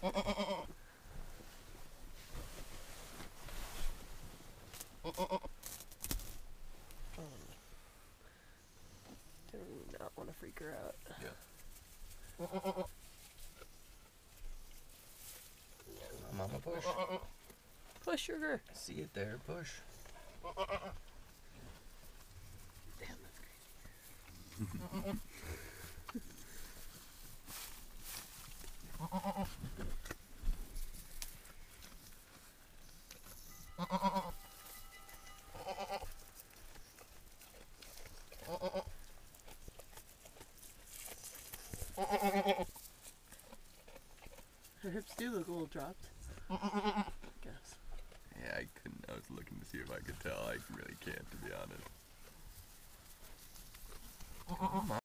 Do not want to freak her out. Yeah. Mama, push. Push, sugar. See it there, push. Damn, that's Her hips do look a little dropped. I guess. Yeah, I couldn't. I was looking to see if I could tell. I really can't, to be honest.